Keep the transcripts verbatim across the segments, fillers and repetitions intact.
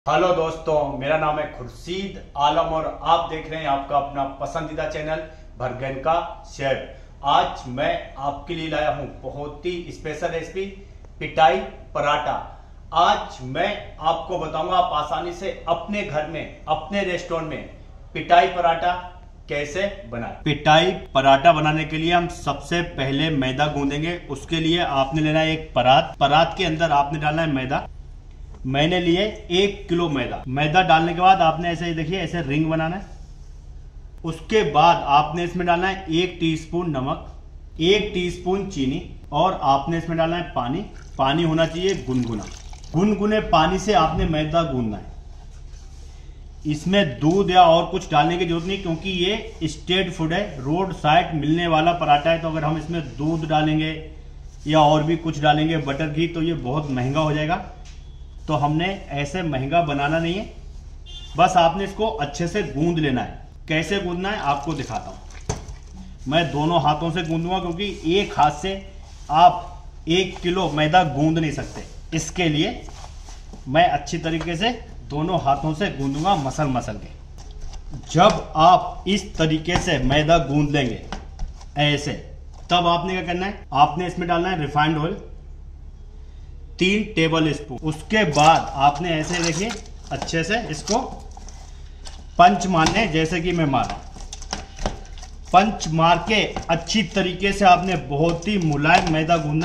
Hello दोस्तों, मेरा नाम है खुर्शीद आलम और आप देख रहे हैं आपका अपना पसंदीदा चैनल भरगन का शेफ। आज मैं आपके लिए लाया हूं बहुत ही स्पेशल रेसिपी पिटाई पराठा। आज मैं आपको बताऊंगा आप आसानी से अपने घर में अपने रेस्टोरेंट में पिटाई पराठा कैसे बनाएं। पिटाई पराठा बनाने के लिए हम सबसे पहले मैदा गूंदेंगे। उसके लिए आपने लेना है एक परात। परात के अंदर आपने डालना है मैदा। मैंने लिए एक किलो मैदा। मैदा डालने के बाद आपने ऐसे देखिए ऐसे रिंग बनाना है। उसके बाद आपने इसमें डालना है एक टीस्पून नमक, एक टीस्पून चीनी और आपने इसमें डालना है पानी। पानी होना चाहिए गुनगुना। गुनगुने पानी से आपने मैदा गूंदना है। इसमें दूध या और कुछ डालने की जरूरत नहीं, क्योंकि ये स्ट्रीट फूड है, रोड साइड मिलने वाला पराठा है। तो अगर हम इसमें दूध डालेंगे या और भी कुछ डालेंगे, बटर घी, तो ये बहुत महंगा हो जाएगा। तो हमने ऐसे महंगा बनाना नहीं है। बस आपने इसको अच्छे से गूंद लेना है। कैसे गूंदना है आपको दिखाता हूं। मैं दोनों हाथों से गूंदूंगा, क्योंकि एक हाथ से आप एक किलो मैदा गूंद नहीं सकते। इसके लिए मैं अच्छी तरीके से दोनों हाथों से गूंदूंगा, मसल मसल के। जब आप इस तरीके से मैदा गूंद लेंगे ऐसे, तब आपने क्या करना है, आपने इसमें डालना है रिफाइंड ऑयल तीन टेबल स्पून। उसके बाद आपने ऐसे देखिए अच्छे से इसको पंच मारने, जैसे कि मैं मारा। पंच मार के अच्छी तरीके से आपने बहुत ही मुलायम मैदा गूंदना।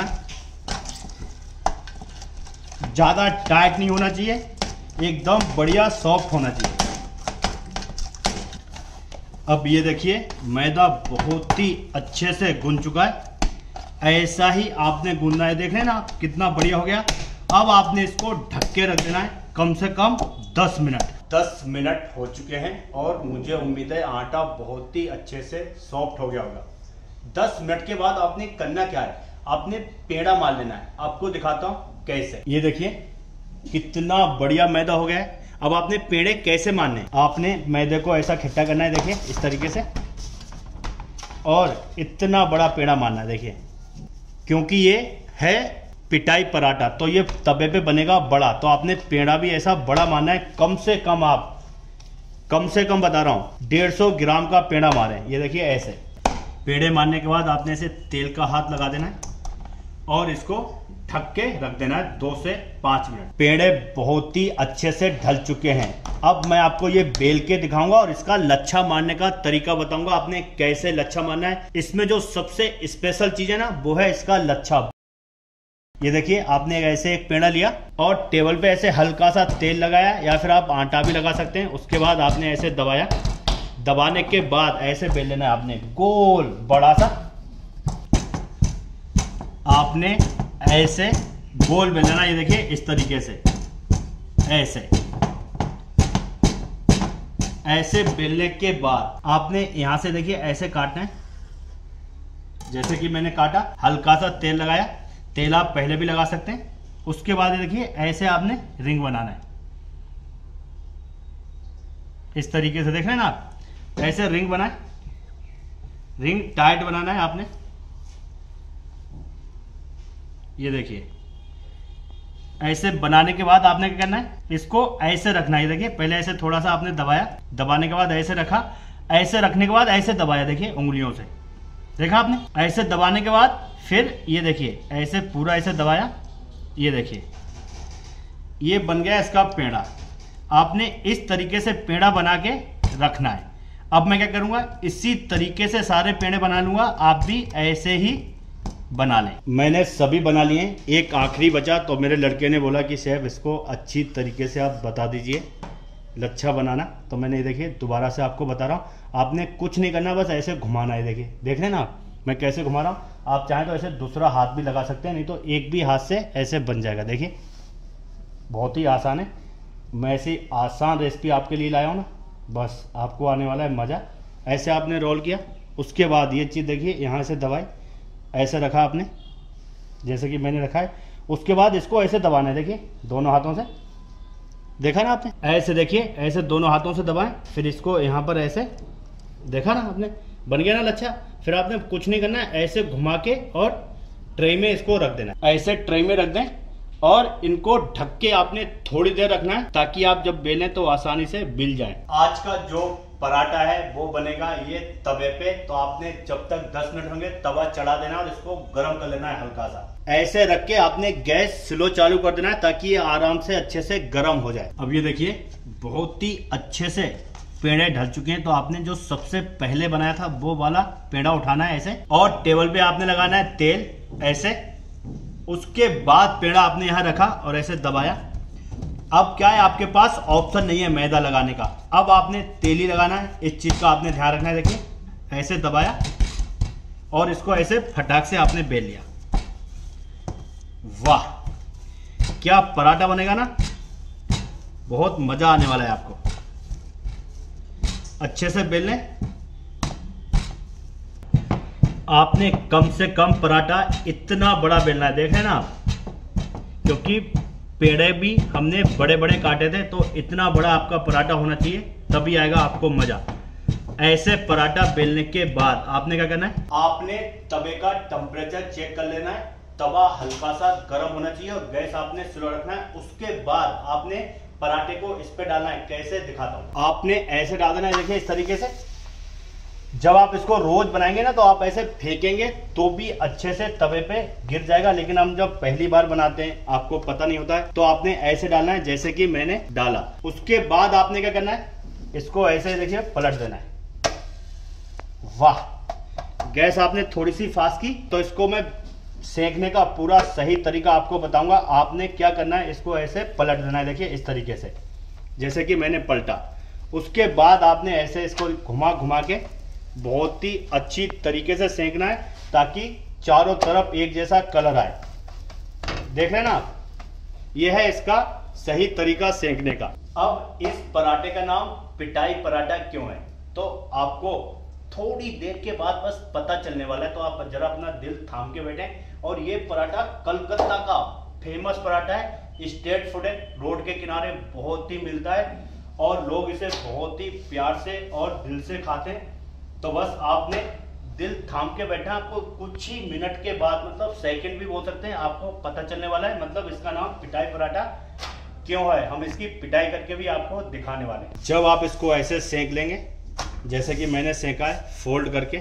ज्यादा टाइट नहीं होना चाहिए, एकदम बढ़िया सॉफ्ट होना चाहिए। अब ये देखिए मैदा बहुत ही अच्छे से गूंद चुका है। ऐसा ही आपने गूंदना है। देख रहे हैं ना कितना बढ़िया हो गया। अब आपने इसको ढक के रख देना है कम से कम दस मिनट। दस मिनट हो चुके हैं और मुझे उम्मीद है आटा बहुत ही अच्छे से सॉफ्ट हो गया होगा। दस मिनट के बाद आपने करना क्या है, आपने पेड़ा मार लेना है। आपको दिखाता हूं कैसे। ये देखिए कितना बढ़िया मैदा हो गया है। अब आपने पेड़े कैसे मारने, आपने मैदे को ऐसा खट्टा करना है, देखिए इस तरीके से, और इतना बड़ा पेड़ा मारना है। देखिए क्योंकि ये है पिटाई पराठा, तो ये तवे पे बनेगा बड़ा, तो आपने पेड़ा भी ऐसा बड़ा मारना है। कम से कम आप कम से कम बता रहा हूं डेढ़ सौ ग्राम का पेड़ा मारें। ये देखिए ऐसे पेड़े मारने के बाद आपने ऐसे तेल का हाथ लगा देना है और इसको ढक के रख देना है दो से पांच मिनट। पेड़े बहुत ही अच्छे से ढल चुके हैं। अब मैं आपको ये बेल के दिखाऊंगा और इसका लच्छा मारने का तरीका बताऊंगा आपने कैसे लच्छा मारना है। इसमें जो सबसे स्पेशल चीज है ना, वो है इसका लच्छा। ये देखिए आपने ऐसे एक पेड़ा लिया और टेबल पे ऐसे हल्का सा तेल लगाया, या फिर आप आटा भी लगा सकते हैं। उसके बाद आपने ऐसे दबाया। दबाने के बाद ऐसे बेल लेना है आपने गोल बड़ा सा। आपने ऐसे गोल बेलना, ये देखिए इस तरीके से ऐसे ऐसे बेलने के बाद आपने यहां से देखिए ऐसे काटना है, जैसे कि मैंने काटा। हल्का सा तेल लगाया, तेल आप पहले भी लगा सकते हैं। उसके बाद ये देखिए ऐसे आपने रिंग बनाना है इस तरीके से। देख रहे हैं ना आप, ऐसे रिंग बनाए। रिंग टाइट बनाना है आपने। ये देखिए ऐसे बनाने के बाद आपने क्या करना है, इसको ऐसे रखना है। देखिए पहले ऐसे थोड़ा सा आपने दबाया, दबाने के बाद ऐसे रखा, ऐसे रखने के बाद ऐसे दबाया, देखिए उंगलियों से, देखा आपने। ऐसे दबाने के बाद फिर ये देखिए ऐसे पूरा ऐसे दबाया। ये देखिए ये बन गया इसका पेड़ा। आपने इस तरीके से पेड़ा बना के रखना है। अब मैं क्या करूंगा, इसी तरीके से सारे पेड़े बना लूंगा। आप भी ऐसे ही बना लें। मैंने सभी बना लिए। एक आखिरी बचा, तो मेरे लड़के ने बोला कि शेफ इसको अच्छी तरीके से आप बता दीजिए लच्छा बनाना। तो मैंने ये देखिए दोबारा से आपको बता रहा हूँ। आपने कुछ नहीं करना, बस ऐसे घुमाना है। देखिए देख रहे हैं ना आप, मैं कैसे घुमा रहा हूँ। आप चाहें तो ऐसे दूसरा हाथ भी लगा सकते हैं, नहीं तो एक भी हाथ से ऐसे बन जाएगा। देखिए बहुत ही आसान है। मैं ऐसी आसान रेसिपी आपके लिए लाया हूँ ना, बस आपको आने वाला है मज़ा। ऐसे आपने रोल किया, उसके बाद ये चीज़ देखिए यहाँ से दबाई, ऐसे रखा आपने जैसे कि मैंने रखा है। उसके बाद इसको ऐसे दबाना है, देखिए दोनों हाथों से। देखा ना आपने, ऐसे देखिए ऐसे दोनों हाथों से दबाएं। फिर इसको यहाँ पर ऐसे, देखा ना आपने, बन गया ना लच्छा। फिर आपने कुछ नहीं करना है, ऐसे घुमा के और ट्रे में इसको रख देना। ऐसे ट्रे में रख दें। और इनको ढक के आपने थोड़ी देर रखना है ताकि आप जब बेलें तो आसानी से बिल जाए। आज का जो पराठा है वो बनेगा ये तवे पे, तो आपने जब तक दस मिनट होंगे तवा चढ़ा देना और इसको गर्म कर लेना है हल्का सा। ऐसे रख के आपने गैस स्लो चालू कर देना है ताकि ये आराम से अच्छे से गर्म हो जाए। अब ये देखिए बहुत ही अच्छे से पेड़े ढल चुके हैं। तो आपने जो सबसे पहले बनाया था वो वाला पेड़ा उठाना है ऐसे, और टेबल पे आपने लगाना है तेल ऐसे। उसके बाद पेड़ा आपने यहाँ रखा और ऐसे दबाया। अब क्या है, आपके पास ऑप्शन नहीं है मैदा लगाने का, अब आपने तेल ही लगाना है। इस चीज का आपने ध्यान रखना है। देखिए ऐसे दबाया और इसको ऐसे फटाक से आपने बेल लिया। वाह क्या पराठा बनेगा ना, बहुत मजा आने वाला है आपको। अच्छे से बेल लें। आपने कम से कम पराठा इतना बड़ा बेलना है, देख रहे हैं ना आप, क्योंकि पेड़े भी हमने बड़े बड़े काटे थे। तो इतना बड़ा आपका पराठा होना चाहिए, तभी आएगा आपको मजा। ऐसे पराठा बेलने के बाद आपने क्या करना है, आपने तवे का टेम्परेचर चेक कर लेना है। तवा हल्का सा गर्म होना चाहिए और गैस आपने स्लो रखना है। उसके बाद आपने पराठे को इस पे डालना है। कैसे दिखाता हूं, आपने ऐसे डाल देना है। देखिए इस तरीके से। जब आप इसको रोज बनाएंगे ना तो आप ऐसे फेंकेंगे तो भी अच्छे से तवे पे गिर जाएगा, लेकिन हम जब पहली बार बनाते हैं आपको पता नहीं होता है, तो आपने ऐसे डालना है जैसे कि मैंने डाला। उसके बाद आपने क्या करना है, इसको ऐसे देखिए पलट देना है। वाह, गैस आपने थोड़ी सी फास्ट की। तो इसको मैं सेकने का पूरा सही तरीका आपको बताऊंगा। आपने क्या करना है, इसको ऐसे पलट देना है। देखिए इस तरीके से, जैसे कि मैंने पलटा। उसके बाद आपने ऐसे इसको घुमा घुमा के बहुत ही अच्छी तरीके से सेकना है ताकि चारों तरफ एक जैसा कलर आए। देख रहे हैं ना आप, यह है इसका सही तरीका सेकने का। अब इस पराठे का नाम पिटाई पराठा क्यों है, तो आपको थोड़ी देर के बाद बस पता चलने वाला है। तो आप जरा अपना दिल थाम के बैठे। और ये पराठा कलकत्ता का फेमस पराठा है, स्ट्रीट फूड है, रोड के किनारे बहुत ही मिलता है और लोग इसे बहुत ही प्यार से और दिल से खाते हैं। तो बस आपने दिल थाम के बैठा, आपको कुछ ही मिनट के बाद, मतलब सेकंड भी बोल सकते हैं, आपको पता चलने वाला है। मतलब इसका नाम पिटाई पराठा क्यों है, हम इसकी पिटाई करके भी आपको दिखाने वाले हैं। जब आप इसको ऐसे सेक लेंगे जैसे कि मैंने सेका है फोल्ड करके,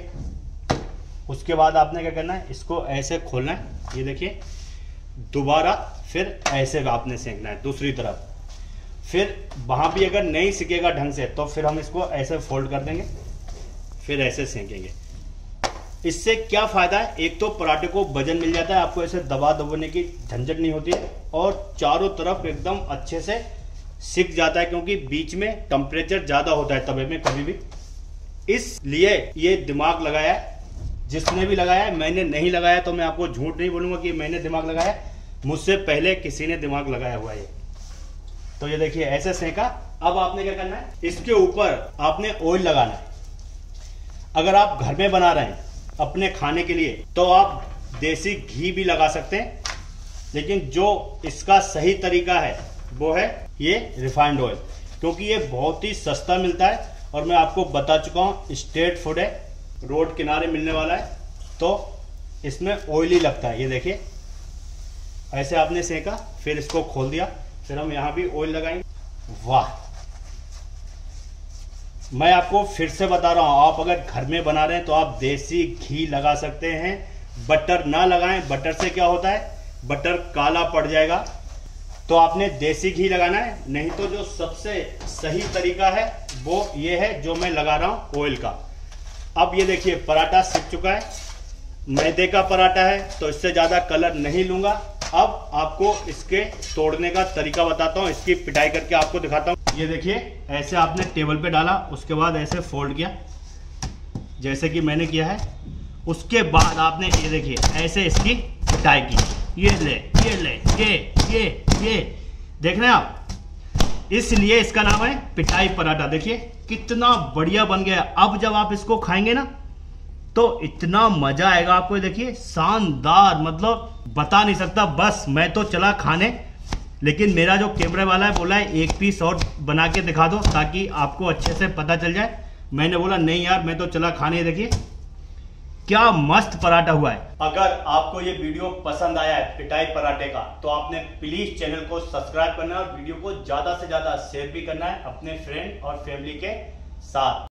उसके बाद आपने क्या करना है, इसको ऐसे खोलना है। ये देखिए दोबारा फिर ऐसे आपने सेकना है दूसरी तरफ। फिर वहां भी अगर नहीं सिकेगा ढंग से तो फिर हम इसको ऐसे फोल्ड कर देंगे, फिर ऐसे सेकेंगे। इससे क्या फायदा है, एक तो पराठे को वजन मिल जाता है, आपको ऐसे दबा दबाने की झंझट नहीं होती है, और चारों तरफ एकदम अच्छे से सिक जाता है, क्योंकि बीच में टेम्परेचर ज्यादा होता है तवे में कभी भी। इसलिए ये दिमाग लगाया है जिसने भी लगाया है। मैंने नहीं लगाया तो मैं आपको झूठ नहीं बोलूंगा कि मैंने दिमाग लगाया, मुझसे पहले किसी ने दिमाग लगाया हुआ है। तो ये देखिए ऐसे सेका। अब आपने क्या करना है, इसके ऊपर आपने ऑयल लगाना है। अगर आप घर में बना रहे हैं अपने खाने के लिए तो आप देसी घी भी लगा सकते हैं, लेकिन जो इसका सही तरीका है वो है ये रिफाइंड ऑयल, क्योंकि ये बहुत ही सस्ता मिलता है और मैं आपको बता चुका हूँ स्ट्रीट फूड है, रोड किनारे मिलने वाला है, तो इसमें ऑयल ही लगता है। ये देखिए ऐसे आपने सेका, फिर इसको खोल दिया, फिर हम यहाँ भी ऑयल लगाएंगे। वाह, मैं आपको फिर से बता रहा हूं, आप अगर घर में बना रहे हैं तो आप देसी घी लगा सकते हैं, बटर ना लगाएं। बटर से क्या होता है, बटर काला पड़ जाएगा। तो आपने देसी घी लगाना है, नहीं तो जो सबसे सही तरीका है वो ये है जो मैं लगा रहा हूं ऑयल का। अब ये देखिए पराठा सिक चुका है, मैदे का पराठा है तो इससे ज्यादा कलर नहीं लूंगा। अब आपको इसके तोड़ने का तरीका बताता हूँ, इसकी पिटाई करके आपको दिखाता हूँ। ये देखिए ऐसे आपने टेबल पे डाला, उसके बाद ऐसे फोल्ड किया जैसे कि मैंने किया है। उसके बाद आपने ये देखिए ऐसे इसकी पिटाई की। ये ले ये ले ये ये ये देख रहे हैं आप, इसलिए इसका नाम है पिटाई पराठा। देखिए कितना बढ़िया बन गया। अब जब आप इसको खाएंगे ना तो इतना मजा आएगा आपको। देखिए शानदार, मतलब बता नहीं सकता। बस मैं तो चला खाने, लेकिन मेरा जो कैमरे वाला है बोला है एक पीस और बना के दिखा दो ताकि आपको अच्छे से पता चल जाए। मैंने बोला नहीं यार मैं तो चला खाने। देखिए क्या मस्त पराठा हुआ है। अगर आपको ये वीडियो पसंद आया है पिटाई पराठे का, तो आपने प्लीज चैनल को सब्सक्राइब करना है और वीडियो को ज्यादा से ज्यादा शेयर भी करना है अपने फ्रेंड और फैमिली के साथ।